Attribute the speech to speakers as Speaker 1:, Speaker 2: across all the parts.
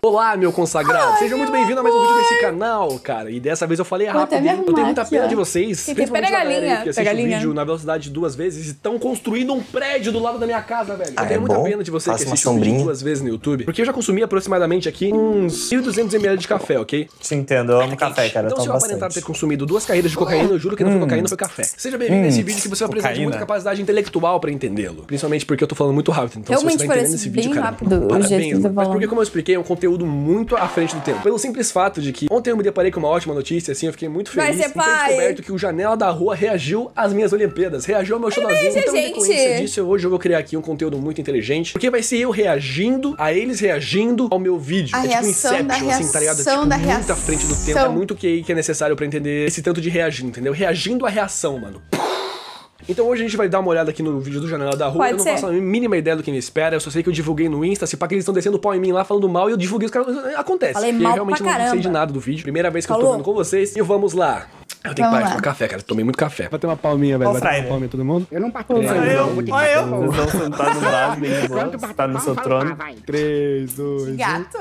Speaker 1: Olá, meu consagrado. Seja muito bem-vindo a mais um vídeo desse canal, cara. E dessa vez eu falei rápido, hein? Eu tenho muita pena de vocês.
Speaker 2: Pega a galinha.
Speaker 1: Que assiste o vídeo na velocidade 2 vezes e estão construindo um prédio do lado da minha casa, velho. Eu tenho muita pena de você que assiste o vídeo 2 vezes no YouTube. Porque eu já consumi aproximadamente aqui uns 1.200 ml de café, ok?
Speaker 3: Te entendo, eu amo café, cara.
Speaker 1: Então se eu aparentar ter consumido 2 carreiras de cocaína, eu juro que não foi cocaína, foi café. Seja bem-vindo nesse vídeo que você vai precisar de muita capacidade intelectual pra entendê-lo. Principalmente porque eu tô falando muito rápido. Então se você tá entendendo esse vídeo, cara, parabéns. Mas porque, como eu expliquei, é um conteúdo muito à frente do tempo. Pelo simples fato de que ontem eu me deparei com uma ótima notícia, assim, eu fiquei muito feliz em ter descoberto que o Janela da Rua reagiu às minhas Olimpíadas, reagiu ao meu showzinho. Então, em sequência disso, hoje eu vou criar aqui um conteúdo muito inteligente, porque vai ser eu reagindo a eles reagindo ao meu vídeo. É tipo Inception, assim, tá ligado? É tipo muito à frente do tempo, é muito o que é necessário pra entender esse tanto de reagir, entendeu? Reagindo à reação, mano. Então hoje a gente vai dar uma olhada aqui no vídeo do Janela da Rua. Eu não faço a mínima ideia do que me espera. Eu só sei que eu divulguei no Insta. Se pá que eles estão descendo pau em mim lá, falando mal, e eu divulguei os caras. Acontece.
Speaker 2: Falei
Speaker 1: mal, eu realmente
Speaker 2: não
Speaker 1: sei de nada do vídeo. Primeira vez que eu tô vendo com vocês. E vamos lá. Eu tenho que parar de tomar café, cara. Tomei muito café.
Speaker 4: Vai ter uma palminha, velho. Vai ter uma palminha todo mundo?
Speaker 5: Eu não participo.
Speaker 3: Olha eu. Vocês vão sentar do lado, bem de boa. Você tá no seu trono.
Speaker 4: 3, 2,
Speaker 2: Gato.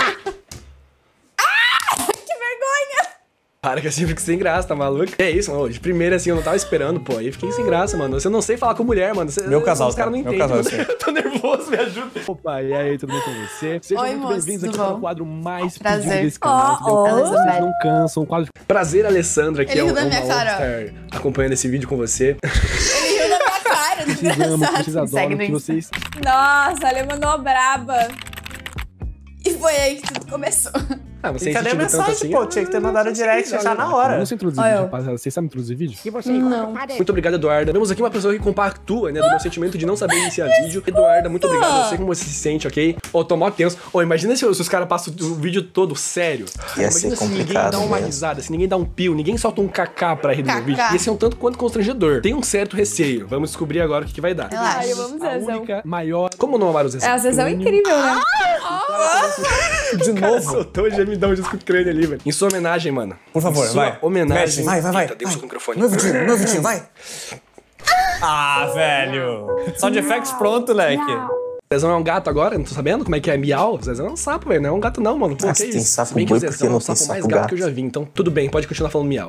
Speaker 1: Para que assim, fico sem graça, tá maluco? É isso, mano. De primeira, assim, eu não tava esperando, pô. Aí fiquei sem graça, mano. Você não sei falar com mulher, mano.
Speaker 3: Meu casal,
Speaker 1: os caras não entendem. Eu tô nervoso, me ajuda.
Speaker 4: Opa, e aí, tudo bem com você? Sejam muito bem-vindos aqui para o quadro mais pedido desse
Speaker 2: canal.
Speaker 4: Vocês não cansam, um quadro...
Speaker 1: Prazer, Alessandra, que é uma honra
Speaker 2: cara.
Speaker 1: estar acompanhando esse vídeo com você.
Speaker 2: Ele riu na minha cara, desgraçado.
Speaker 4: Vocês adoram que vocês...
Speaker 2: Nossa, ele mandou braba. E foi aí que tudo começou.
Speaker 1: Ah, você
Speaker 3: cadê a mensagem,
Speaker 1: assim,
Speaker 3: pô? Tinha que ter mandado direct já na hora.
Speaker 4: Vamos introduzir vídeo, rapaziada. Vocês sabem introduzir vídeo?
Speaker 2: Não.
Speaker 1: Muito obrigado, Eduarda. Temos aqui uma pessoa que compactua, né, do meu sentimento de não saber iniciar vídeo. Eduarda, muito obrigado. Eu sei como você se sente, ok? Ô, tô mó tenso. Ô, imagina se os caras passam o vídeo todo sério.
Speaker 6: Ia ser
Speaker 1: Imagina se ninguém dá uma risada, se ninguém dá um pio, ninguém solta um kaká pra rir do meu vídeo. Ia ser um tanto quanto constrangedor. Tem um certo receio. Vamos descobrir agora o que vai dar.
Speaker 2: Relaxa. Vamos ver,
Speaker 4: A única, maior...
Speaker 1: Como não amar o Zezão?
Speaker 2: É, a Zezão é incrível, né?
Speaker 1: De novo. Soltou o gemidão de escudo crânio ali, velho. Em sua homenagem, mano.
Speaker 3: Por favor, vai.
Speaker 1: Homenagem.
Speaker 3: Vai.
Speaker 1: Eita, Deus, com o microfone.
Speaker 3: Meu vidinho, vai. Ah, velho. Sound effects pronto, leque.
Speaker 1: Zezão é um gato agora? Não tô sabendo como é que é? Miau? Zezão é um sapo, velho. Não é um gato não, mano. Pô, que
Speaker 6: tem
Speaker 1: isso?
Speaker 6: sapo
Speaker 1: Se bem que
Speaker 6: boi
Speaker 1: o
Speaker 6: porque
Speaker 1: Zezão é
Speaker 6: não
Speaker 1: o
Speaker 6: tem
Speaker 1: sapo mais
Speaker 6: sapo
Speaker 1: gato
Speaker 6: gato.
Speaker 1: que eu já vi. Então tudo bem, pode continuar falando miau.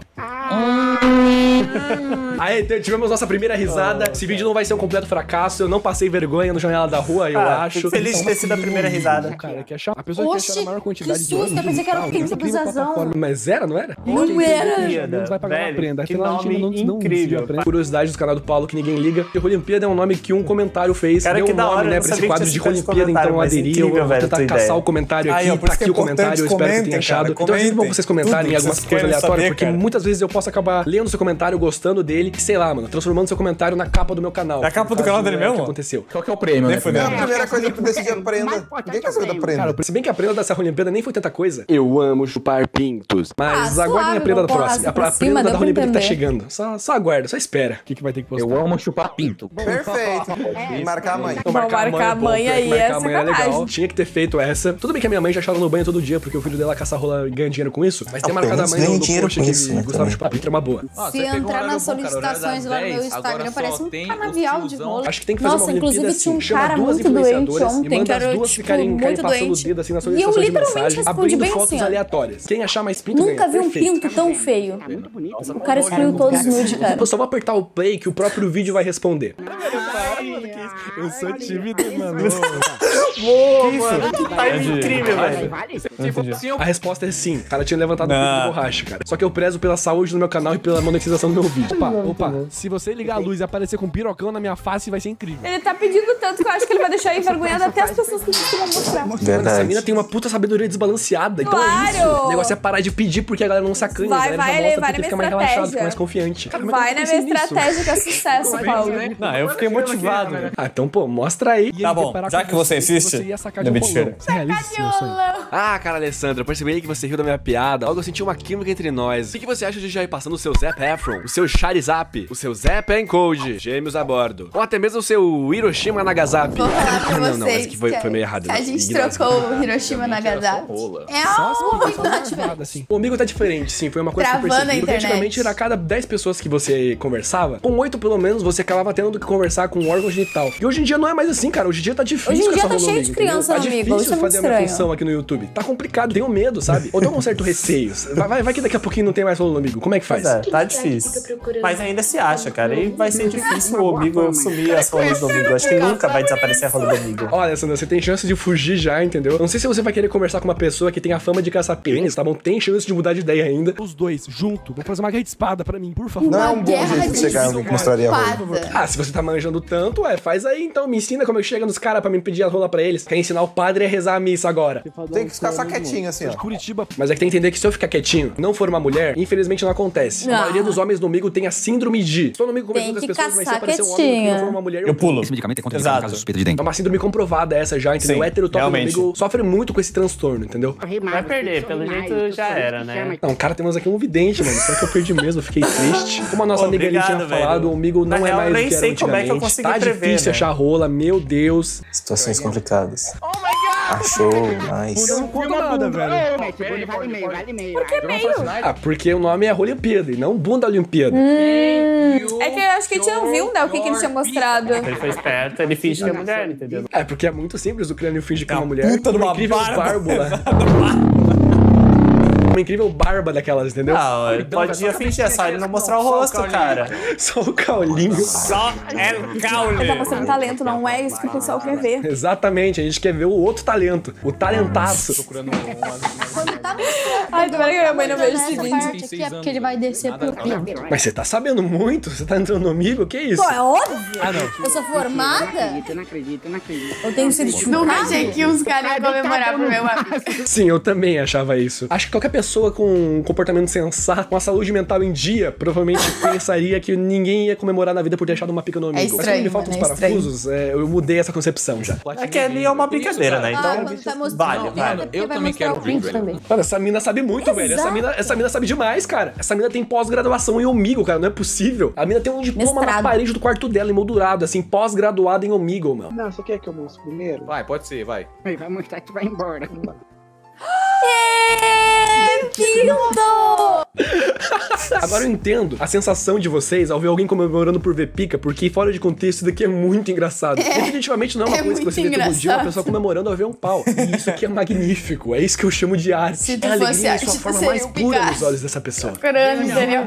Speaker 1: Aí, tivemos nossa primeira risada. Esse vídeo não vai ser um completo fracasso. Eu não passei vergonha no Janela da Rua, eu acho.
Speaker 3: Fico feliz de ter sido a primeira risada.
Speaker 4: Cara, que achar... A pessoa que achar a maior quantidade
Speaker 2: que susto, eu pensei que era o pinto do Zezão.
Speaker 1: Mas era, não era?
Speaker 2: Não era.
Speaker 4: Não vai pagar uma prenda.
Speaker 3: Que
Speaker 4: Afinal, a gente
Speaker 3: nome
Speaker 4: não
Speaker 3: incrível.
Speaker 1: Curiosidade do canal do Paulo que ninguém liga. Que Olimpíada é um nome que um comentário fez.
Speaker 3: Cara,
Speaker 1: Deu
Speaker 3: que
Speaker 1: um
Speaker 3: da
Speaker 1: nome,
Speaker 3: hora,
Speaker 1: né,
Speaker 3: eu
Speaker 1: pra
Speaker 3: não
Speaker 1: esse
Speaker 3: sabia que
Speaker 1: quadro de
Speaker 3: tinha esse
Speaker 1: Olimpíada, então eu
Speaker 3: comentário,
Speaker 1: aderi.
Speaker 3: mas
Speaker 1: Eu vou
Speaker 3: incrível,
Speaker 1: tentar
Speaker 3: velho, tua
Speaker 1: caçar
Speaker 3: ideia.
Speaker 1: o comentário aqui.
Speaker 5: Aí, ó, por
Speaker 1: Tá
Speaker 5: isso que
Speaker 1: aqui
Speaker 5: é
Speaker 1: o comentário. Eu espero que
Speaker 5: importante,
Speaker 1: tenha achado.
Speaker 5: comentem,
Speaker 1: Então é sempre bom
Speaker 5: cara,
Speaker 1: vocês comentarem
Speaker 5: tudo que
Speaker 1: algumas
Speaker 5: vocês
Speaker 1: coisas
Speaker 5: querem
Speaker 1: aleatórias,
Speaker 5: saber,
Speaker 1: porque
Speaker 5: cara.
Speaker 1: muitas vezes eu posso acabar lendo seu comentário, gostando dele, e sei lá, mano, transformando seu comentário na capa do meu canal.
Speaker 3: Na capa do canal dele mesmo?
Speaker 1: O que aconteceu?
Speaker 4: Qual que é o prêmio, né?
Speaker 5: É
Speaker 6: A primeira coisa que decidir a prenda. Ninguém quer saber da prenda.
Speaker 1: Cara, se bem que a prenda dessa Olimpíada nem foi tanta coisa. Eu amo chupar pintos. Mas aguardem a prenda da próxima. A prenda da Olimpíada tá chegando. Só aguarda, só espera.
Speaker 4: O que vai ter que postar?
Speaker 7: Eu amo chupar pinto.
Speaker 6: Perfeito. E marcar a mãe.
Speaker 1: Então, marcar
Speaker 2: a mãe aí é
Speaker 1: legal.
Speaker 2: sacanagem.
Speaker 1: Tinha que ter feito essa. Tudo bem que a minha mãe já chora no banho todo dia, porque o filho dela caça rola e ganha dinheiro com isso. Mas ter marcado a mãe
Speaker 6: ganha
Speaker 1: no
Speaker 6: dinheiro
Speaker 1: post
Speaker 6: com
Speaker 1: que
Speaker 6: isso, né,
Speaker 1: Gustavo
Speaker 6: também.
Speaker 1: chupar pinto é uma boa.
Speaker 2: Se entrar nas solicitações lá no meu Instagram, parece um canavial de rolo.
Speaker 1: Acho que tem que fazer uma
Speaker 2: Nossa,
Speaker 1: Olimpíada
Speaker 2: inclusive tinha
Speaker 1: assim.
Speaker 2: um
Speaker 1: Chama
Speaker 2: cara
Speaker 1: duas
Speaker 2: muito doente
Speaker 1: influenciadoras e
Speaker 2: ontem, que
Speaker 1: manda as
Speaker 2: era,
Speaker 1: duas
Speaker 2: tipo,
Speaker 1: ficarem
Speaker 2: muito
Speaker 1: passando o
Speaker 2: doente.
Speaker 1: dedo assim nas
Speaker 2: E eu
Speaker 1: solicitações de
Speaker 2: literalmente
Speaker 1: mensagem,
Speaker 2: respondi
Speaker 1: abrindo
Speaker 2: bem
Speaker 1: fotos
Speaker 2: assim, ó.
Speaker 1: aleatórias. Quem achar mais pinto
Speaker 2: Nunca
Speaker 1: ganha.
Speaker 2: vi um
Speaker 1: Perfeito.
Speaker 2: pinto tão feio. O cara excluiu todos os nude, cara.
Speaker 1: Eu só vou apertar o play que o próprio vídeo vai responder.
Speaker 4: Eu sou tímido, mano.
Speaker 3: Boa, mano. Que time incrível, velho.
Speaker 1: A resposta é sim. O cara tinha levantado um pouco de borracha, cara. Só que eu prezo pela saúde do meu canal e pela monetização do meu vídeo.
Speaker 4: Opa, se você ligar a luz e aparecer com um pirocão na minha face, vai ser incrível.
Speaker 2: Ele tá pedindo tanto que eu acho que ele vai deixar envergonhado até as pessoas que costumam mostrar.
Speaker 1: Essa
Speaker 6: Verdade.
Speaker 1: mina tem uma puta sabedoria desbalanceada. Então é isso.
Speaker 2: Claro!
Speaker 1: O negócio é parar de pedir porque a galera não sacanha.
Speaker 2: Vai,
Speaker 1: a galera
Speaker 2: vai,
Speaker 1: já
Speaker 2: ele
Speaker 1: mostra
Speaker 2: vai
Speaker 1: porque
Speaker 2: na
Speaker 1: fica
Speaker 2: minha
Speaker 1: mais relaxado,
Speaker 2: estratégia.
Speaker 1: fica mais confiante. Cara,
Speaker 2: Vai na minha estratégia que é sucesso, Paulo.
Speaker 3: Não, eu fiquei motivado.
Speaker 1: Ah, então, pô, mostra aí.
Speaker 3: Tá bom, já que você insiste,
Speaker 4: no
Speaker 3: David Feira.
Speaker 1: Ah, cara, Alessandra, eu percebi que você riu da minha piada. Logo eu senti uma química entre nós. O que você acha de já ir passando o seu Zap Efron, o seu Charizap, o seu Zap Encode, gêmeos a bordo, ou até mesmo o seu Hiroshima Nagasaki?
Speaker 2: Vou falar pra vocês.
Speaker 1: Não, esse aqui foi meio errado.
Speaker 2: A gente trocou o Hiroshima Nagasaki. É um amigo diferente.
Speaker 4: Assim.
Speaker 1: O amigo tá diferente, sim. Foi uma coisa que eu
Speaker 2: Travando
Speaker 1: percebi.
Speaker 2: a
Speaker 1: Porque
Speaker 2: internet.
Speaker 1: antigamente era a cada 10 pessoas que você conversava, com 8 pelo menos você acabava tendo que conversar com um órgão genital. E hoje em dia não é mais assim, cara. Hoje em dia tá difícil
Speaker 2: Hoje em
Speaker 1: com
Speaker 2: dia
Speaker 1: essa
Speaker 2: tá cheio cheio de criança no amigo.
Speaker 1: Tá difícil fazer a minha função aqui no YouTube. Tá complicado, tenho medo, sabe? Ou tô com um certo receio. Vai que daqui a pouquinho não tem mais rolo no amigo. Como é que faz?
Speaker 3: Tá difícil. Mas ainda se acha, cara. E vai ser difícil o amigo sumir as rolas do amigo. Acho que nunca vai desaparecer a rola do amigo.
Speaker 1: Olha, Sandra, você tem chance de fugir já, entendeu? Não sei se você vai querer conversar com uma pessoa que tem a fama de caçar pênis, tá bom? Tem chance de mudar de ideia ainda.
Speaker 4: Os dois, junto. Vou fazer uma guerra de espada pra mim, por favor.
Speaker 6: Não é um bom jeito de chegar, eu mostraria a rola.
Speaker 1: Ah, se você tá manjando tanto, faz aí então. Me ensina como é que chega nos caras pra me pedir a rola pra eles. Quer ensinar o padre a rezar a missa agora.
Speaker 6: Tem que ficar só quietinho assim, ó.
Speaker 4: Curitiba.
Speaker 1: Mas é que tem que entender que se eu ficar quietinho, não for uma mulher, infelizmente não acontece. A maioria dos homens no amigo tem a síndrome de... Estou no amigo conversando com as pessoas, mas se aparecer um homem que não for uma mulher,
Speaker 3: eu pulo.
Speaker 5: Esse medicamento é contra caso de suspeita de dengue.
Speaker 1: É uma síndrome comprovada essa já, entendeu?
Speaker 3: Sim,
Speaker 1: o hétero top no
Speaker 3: realmente.
Speaker 1: amigo sofre muito com esse transtorno, entendeu?
Speaker 3: Vai perder, pelo jeito já era, né?
Speaker 1: Não, cara, temos aqui um vidente, mano. Só que eu perdi mesmo, fiquei triste. Como a nossa amiga ali tinha falado, o amigo não é mais o que era antigamente. Tá difícil achar rola, meu Deus.
Speaker 6: Situações complicadas. Achou, nice.
Speaker 4: Eu não conto nada, velho.
Speaker 2: Por que meio?
Speaker 1: Ah, porque o nome é Olimpíada e não Bunda Olimpíada.
Speaker 2: É que eu acho que a gente não viu, né, o que ele tinha mostrado.
Speaker 3: Ele foi esperto, ele finge que é mulher, entendeu?
Speaker 1: É, porque é muito simples o crânio finge que é uma mulher.
Speaker 3: Puta de uma
Speaker 1: incrível bárbula. Uma incrível barba daquelas, entendeu?
Speaker 3: Não, ele podia fingir, é só ele não mostrar o rosto, cara.
Speaker 1: Só o caulinho.
Speaker 3: Só é o caule.
Speaker 2: Ele tá mostrando talento, não é isso que o pessoal quer ver.
Speaker 1: Exatamente, a gente quer ver o outro talento. O talentaço.
Speaker 5: Procurando
Speaker 2: Ai, tomara que a minha mãe não veja esse vídeo.
Speaker 7: Aqui é porque ele vai descer por aqui.
Speaker 1: Mas você tá sabendo muito? Você tá entrando no amigo? Que isso?
Speaker 2: Pô, é óbvio.
Speaker 4: Ah, não.
Speaker 2: Eu sou formada.
Speaker 7: Não acredito.
Speaker 2: Eu tenho certificado.
Speaker 8: Nunca achei que os caras iam comemorar pro meu amigo.
Speaker 1: Sim, eu também achava isso. Acho que qualquer pessoa com um comportamento sensato, com a saúde mental em dia, provavelmente pensaria que ninguém ia comemorar na vida por ter achado uma pica no amigo.
Speaker 2: Estranho,
Speaker 1: mas como me faltam os parafusos, eu mudei essa concepção já.
Speaker 3: É que ali é uma brincadeira, né? Então, vale.
Speaker 5: Eu também quero ver, velho.
Speaker 1: Mano, essa mina sabe muito, velho. Essa mina sabe demais, cara. Essa mina tem pós-graduação em Omegle, cara. Não é possível. A mina tem um diploma na parede do quarto dela, emoldurado, assim, pós-graduada em Omegle, mano.
Speaker 9: Não, você quer que eu mostre primeiro?
Speaker 5: Vai, pode ser, vai.
Speaker 7: Vai mostrar que vai embora.
Speaker 2: Que lindo!
Speaker 1: Agora eu entendo a sensação de vocês ao ver alguém comemorando por ver pica, porque fora de contexto isso daqui é muito engraçado. Definitivamente não é uma coisa que você vê todo dia, uma pessoa comemorando ao ver um pau. E isso aqui é magnífico, é isso que eu chamo de arte.
Speaker 2: Se tu
Speaker 1: é a alegria
Speaker 2: fosse
Speaker 1: em
Speaker 2: arte,
Speaker 1: sua
Speaker 2: tu
Speaker 1: forma
Speaker 2: seria
Speaker 1: mais
Speaker 2: um
Speaker 1: pura
Speaker 2: Picasso.
Speaker 1: nos olhos dessa pessoa.
Speaker 2: Crânio, entendeu?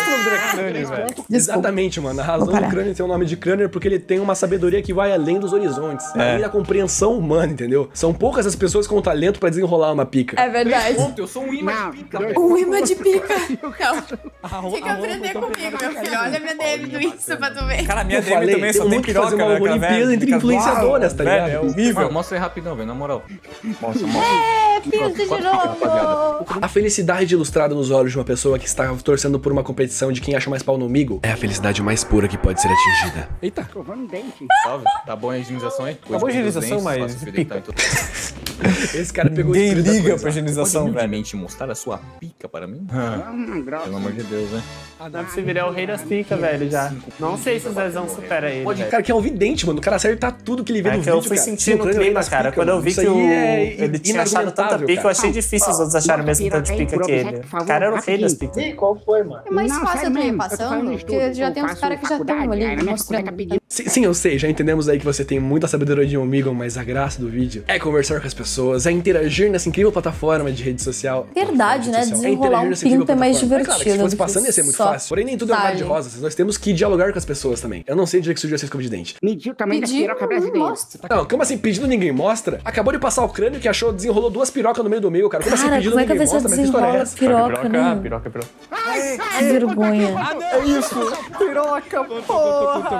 Speaker 1: Exatamente, mano. A razão do crânio ter o nome de crânio é porque ele tem uma sabedoria que vai além dos horizontes. Além da compreensão humana, entendeu? São poucas as pessoas com talento pra desenrolar uma pica.
Speaker 2: É verdade.
Speaker 5: Eu sou um imã de pica.
Speaker 2: Um imã de pica. Não. Tem que aprender comigo, meu filho. Olha a minha DM do Insta pra tu ver.
Speaker 3: Cara, a minha
Speaker 1: Eu
Speaker 3: DM
Speaker 1: falei,
Speaker 3: também só
Speaker 1: tem
Speaker 3: tem
Speaker 1: muito que
Speaker 3: piroca,
Speaker 1: fazer uma
Speaker 3: né, cara,
Speaker 1: Olimpíada
Speaker 3: velho?
Speaker 1: entre
Speaker 3: Fica
Speaker 1: influenciadoras, tá
Speaker 3: velho,
Speaker 1: ligado?
Speaker 3: É horrível.
Speaker 5: Mostra aí rapidão, velho, na moral. Mostra.
Speaker 2: Fiz de novo.
Speaker 1: A felicidade ilustrada nos olhos de uma pessoa que está torcendo por uma competição de quem acha mais pau no amigo é a felicidade mais pura que pode ser atingida.
Speaker 4: Eita.
Speaker 5: Salve. Tá bom a higienização aí?
Speaker 3: Tá bom a higienização, mas pica.
Speaker 1: Esse cara pegou o
Speaker 3: Ninguém
Speaker 1: espírito da
Speaker 3: liga
Speaker 1: coisa.
Speaker 3: pra higienização, velho.
Speaker 5: Humildemente mostrar a sua pica para mim? Pelo amor de Deus, né?
Speaker 3: Dá pra você virar o rei das picas, velho, já. Não sei se o Zezão supera ele,
Speaker 1: Pode,
Speaker 3: velho.
Speaker 1: cara, que é um vidente, mano. O cara acerta tudo que ele vê no
Speaker 3: É que
Speaker 1: vídeo,
Speaker 3: eu fui
Speaker 1: cara.
Speaker 3: sentindo o
Speaker 1: Crânio
Speaker 3: clima,
Speaker 1: das
Speaker 3: cara.
Speaker 1: picas,
Speaker 3: Quando eu vi
Speaker 1: isso
Speaker 3: que
Speaker 1: aí
Speaker 3: ele tinha achado tanta pica, eu achei difícil os outros acharem o mesmo tanto de pica que ele. O cara era o rei das picas.
Speaker 9: Ih, qual foi, mano?
Speaker 7: É mais fácil tu ir passando, porque já tem uns caras que já estão ali mostrando.
Speaker 1: Sim, eu sei. Já entendemos aí que você tem muita sabedoria de Omegle, mas a graça do vídeo é conversar com as pessoas, é interagir nessa incrível plataforma de rede social.
Speaker 2: Verdade, né?
Speaker 1: Social.
Speaker 2: Desenrolar um
Speaker 1: nessa incrível
Speaker 2: pinto é mais
Speaker 1: plataforma.
Speaker 2: divertido.
Speaker 1: Claro, que se fosse
Speaker 2: do que
Speaker 1: passando ia ser muito
Speaker 2: só
Speaker 1: fácil. Porém, nem tudo é um mar de
Speaker 2: style.
Speaker 1: rosas. Nós temos que dialogar com as pessoas também. Eu não sei de onde é que surgiu essa escova de dente.
Speaker 7: Mediu o tamanho da
Speaker 2: Pedir,
Speaker 7: piroca brasileira.
Speaker 2: mostra.
Speaker 1: Não, como assim, pedindo ninguém mostra? Acabou de passar o crânio que achou, desenrolou 2 pirocas no meio do meio, cara. Como assim,
Speaker 2: Cara,
Speaker 1: pedindo
Speaker 2: como é que a
Speaker 1: ninguém
Speaker 2: pessoa
Speaker 1: mostra? Mas que história é
Speaker 2: desenrola
Speaker 1: essa?
Speaker 2: piroca, né?
Speaker 3: Piroca.
Speaker 2: Que vergonha.
Speaker 3: É isso, piroca, porra.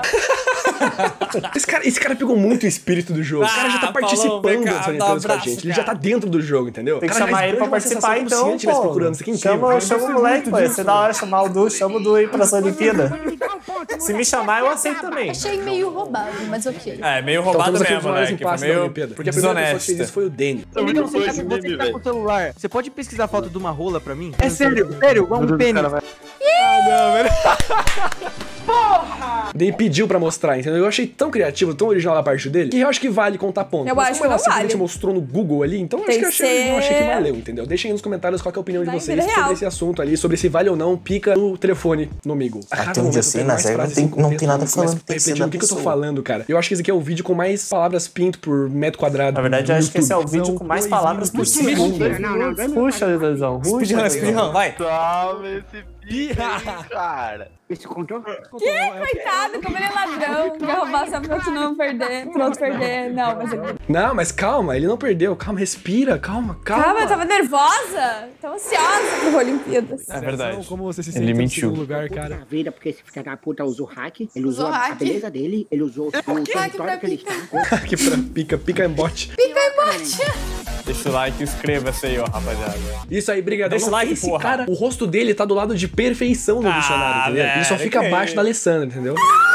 Speaker 1: Esse cara pegou muito o espírito do jogo. O cara já tá participando das Olimpíadas com a gente. Ele já tá dentro do jogo, entendeu?
Speaker 3: Tem que
Speaker 1: Cara, já
Speaker 3: chamar ele pra
Speaker 1: esbanja uma
Speaker 3: participar,
Speaker 1: sensação
Speaker 3: então,
Speaker 1: como se ele estivesse
Speaker 3: pô.
Speaker 1: procurando. Isso aqui é incrível.
Speaker 3: Chama o moleque, pô. Ia ser da hora chamar o Du, chama o Du aí pras Olimpíadas. Se me chamar, eu aceito também.
Speaker 7: Achei meio roubado, mas ok.
Speaker 3: É, meio
Speaker 1: Então
Speaker 3: roubado
Speaker 1: temos aqui os
Speaker 3: mesmo,
Speaker 1: maiores
Speaker 3: né? Que foi
Speaker 1: impasses da
Speaker 3: meio
Speaker 1: Olimpíada. Porque a primeira pessoa que fez isso foi o Danny.
Speaker 9: Então, você que tá com o celular, você pode pesquisar a foto de uma rola pra mim? É sério, igual um pênis.
Speaker 3: Ah, não, velho.
Speaker 1: Porra! Daí pediu pra mostrar, entendeu? Eu achei tão criativo, tão original da parte dele, que eu acho que vale contar ponto.
Speaker 7: Eu acho que não vale.
Speaker 1: Mostrou no Google ali, então eu achei que valeu, entendeu? Deixem aí nos comentários qual é a opinião de vocês sobre esse assunto ali, sobre se vale ou não pica no telefone no amigo.
Speaker 6: Tem um dia assim, na série não tem nada falando.
Speaker 1: O que eu tô falando, cara? Eu acho que esse aqui é o vídeo com mais palavras pinto por metro quadrado.
Speaker 3: Na verdade, eu acho que esse é o vídeo com mais palavras por segundo. Puxa, Zezão.
Speaker 10: Espirrão, vai.
Speaker 5: Toma esse cara.
Speaker 9: Esse contou?
Speaker 7: Coitado, como ele é ladrão. Quer roubar só pra outro não perder. Pro outro perder.
Speaker 1: Não, mas calma, ele não perdeu. Calma, respira. Calma.
Speaker 7: Calma, eu tava nervosa. Tava ansiosa pro Olimpíadas.
Speaker 10: É verdade.
Speaker 1: Como você se sente
Speaker 3: ele mentiu.
Speaker 1: no lugar, cara?
Speaker 9: Vida, porque esse filho da puta usou hack. Ele usou a beleza dele. Ele usou o território que ele está.
Speaker 1: Que pra pica em bote.
Speaker 7: Pica em bote.
Speaker 10: Deixa o like e inscreva-se aí, ó, rapaziada.
Speaker 1: Isso aí, brigadão.
Speaker 10: Deixa o like,
Speaker 1: esse
Speaker 10: porra.
Speaker 1: cara, o rosto dele tá do lado de perfeição no dicionário, entendeu? Ele só fica abaixo da Alessandra, entendeu?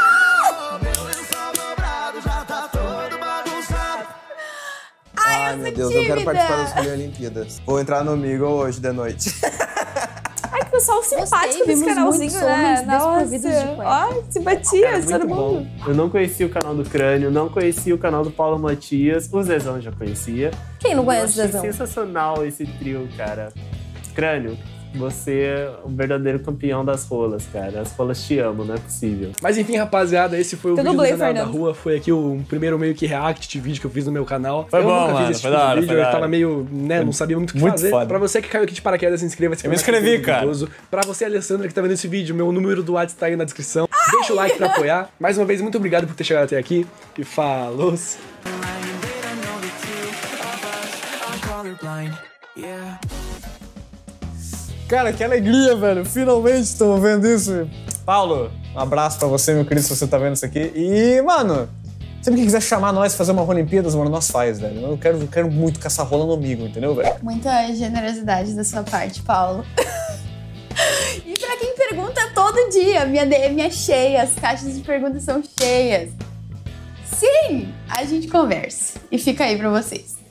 Speaker 6: Ai, meu Deus, eu quero participar das Olimpíadas. Vou entrar no amigo hoje de noite.
Speaker 7: Ai, que pessoal simpático desse canalzinho, né? Nossa, ó, simpatia de todo mundo.
Speaker 3: Eu não conhecia o canal do Crânio, não conhecia o canal do Paulo Matias, o Zezão já conhecia.
Speaker 7: Quem não conhece o
Speaker 3: Zezão?
Speaker 7: Zezão?
Speaker 3: Sensacional esse trio, cara. Crânio, você é o verdadeiro campeão das rolas, cara. As rolas te amam, não é possível.
Speaker 1: Mas enfim, rapaziada, esse foi o vídeo do Cenário da Rua. Foi aqui o primeiro meio que react de vídeo que eu fiz no meu canal.
Speaker 10: Foi bom,
Speaker 1: nunca
Speaker 10: mano.
Speaker 1: fiz esse tipo de vídeo, eu tava meio, né, não sabia muito o que fazer.
Speaker 10: Foda.
Speaker 1: Pra você que caiu aqui de paraquedas, se inscreva.
Speaker 10: Eu me inscrevi, cara.
Speaker 1: Pra você, Alessandra, que tá vendo esse vídeo, meu número do WhatsApp tá aí na descrição. Deixa o like pra apoiar. Mais uma vez, muito obrigado por ter chegado até aqui. E falou!
Speaker 10: Cara, que alegria, velho. Finalmente tô vendo isso. Paulo, um abraço pra você, meu querido, se você tá vendo isso aqui. E, mano, sempre que quiser chamar nós fazer uma Olimpíadas, mano, nós faz, velho. Eu quero muito caçar rola no amigo, entendeu, velho?
Speaker 2: Muita generosidade da sua parte, Paulo. E pra quem pergunta todo dia, minha DM é cheia, as caixas de perguntas são cheias. Sim, a gente conversa. E fica aí pra vocês.